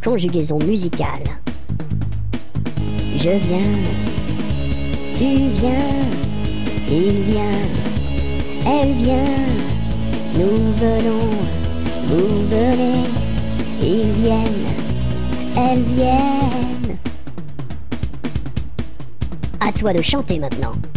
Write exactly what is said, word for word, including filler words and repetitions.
conjugaison musicale. Je viens, tu viens, il vient, elle vient, nous venons, vous venez, ils viennent, elles viennent. À toi de chanter maintenant.